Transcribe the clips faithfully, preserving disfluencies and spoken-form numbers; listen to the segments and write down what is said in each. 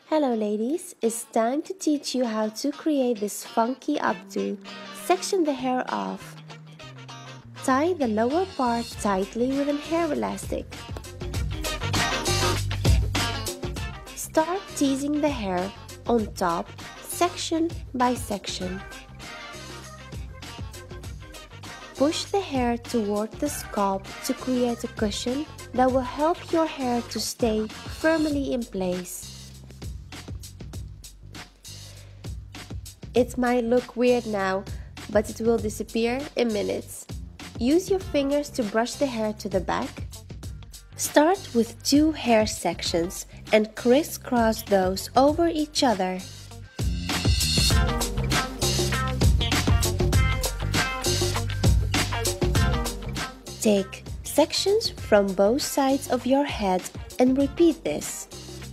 Hello ladies, it's time to teach you how to create this funky updo. Section the hair off. Tie the lower part tightly with a hair elastic. Start teasing the hair on top, section by section. Push the hair toward the scalp to create a cushion that will help your hair to stay firmly in place. It might look weird now, but it will disappear in minutes. Use your fingers to brush the hair to the back. Start with two hair sections and crisscross those over each other. Take sections from both sides of your head and repeat this.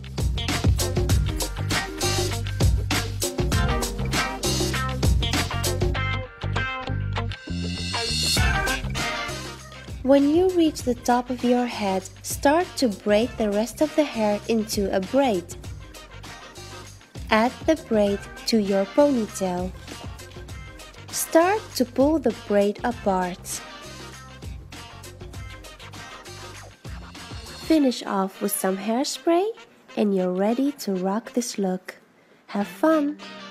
When you reach the top of your head, start to braid the rest of the hair into a braid. Add the braid to your ponytail. Start to pull the braid apart. Finish off with some hairspray and you're ready to rock this look. Have fun!